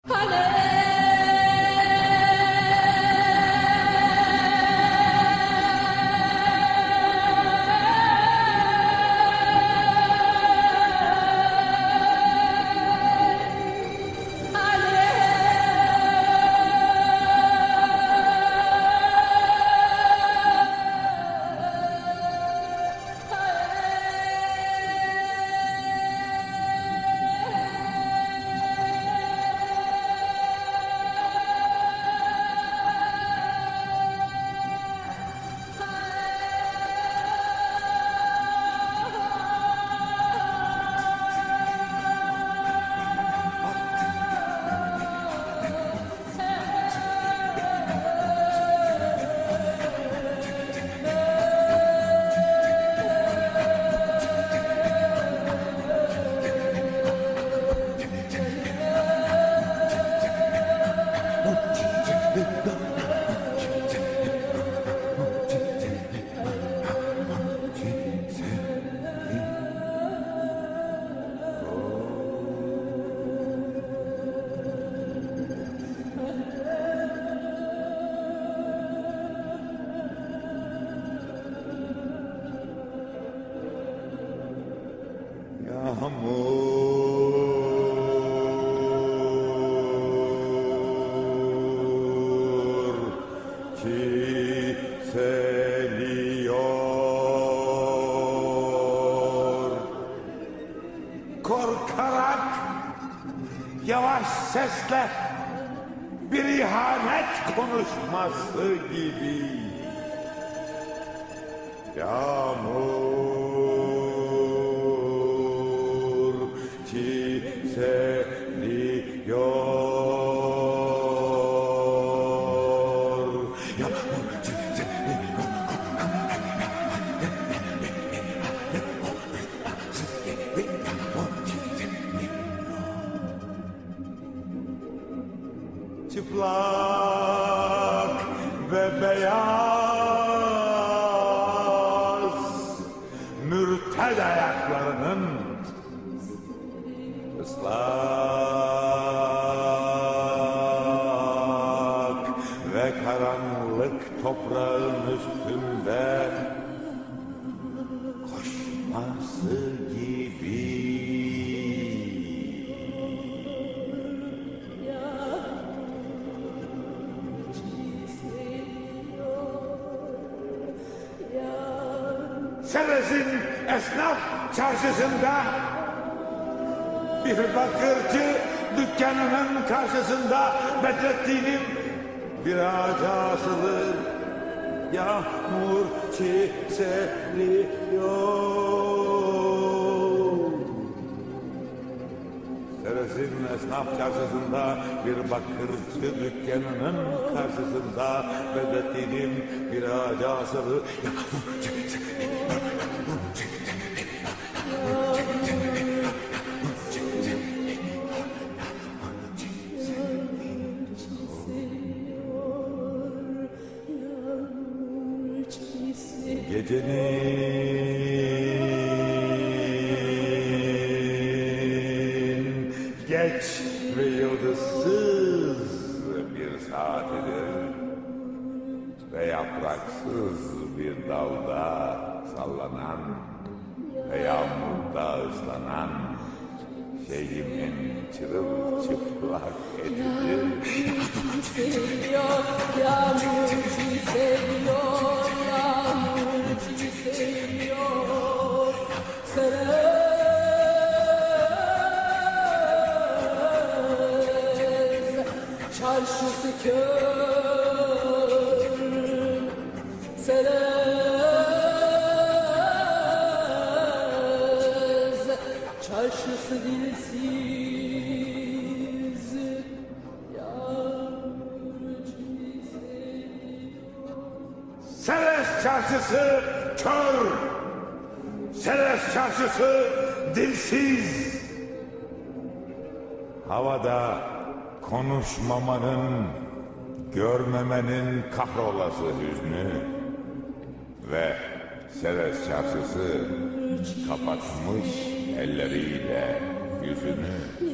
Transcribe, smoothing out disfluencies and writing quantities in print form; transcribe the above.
Yağmur çiseliyor. Korkarak yavaş sesle bir ihanet konuşması gibi. Yağmur çiseliyor. Yağmur çiseliyor. Çıplak ve beyaz mürted ayaklarının ıslak ve karanlık toprağın üstünde koşması gibi. Serez'in esnaf çarşısında bir bakırcı dükkanının karşısında Bedrettin'in bir ağaca asılı yağmur çiseliyor. Serez'in esnaf çarşısında bir bakırcı dükkanının karşısında Bedrettin'in bir ağaca asılı yağmur çiseliyor. Gecenin geç ve yıldızsız bir saatidir ve yapraksız bir dalda sallanan ve yağmurda ıslanan şeyimin çırılçıplak edilir. Yağmur çiseliyor, yağmur çiseliyor, yağmur çiseliyor. Serez çarşısı kör, Serez çarşısı dilsiz. Serez çarşısı kör, Serez çarşısı dilsiz. Havada konuşmamanın, görmemenin kahrolası hüznü ve Serez çarşısı kapatmış elleriyle yüzünü.